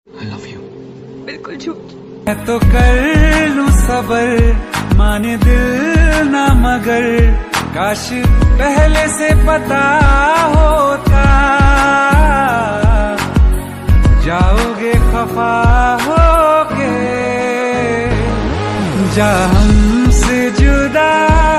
I love you. बिल्कुल झूठ। मैं तो कर लूं सबर, माने दिल ना मगर, काश पहले से पता होता, जाओगे खफा होके, जा हमसे जुदा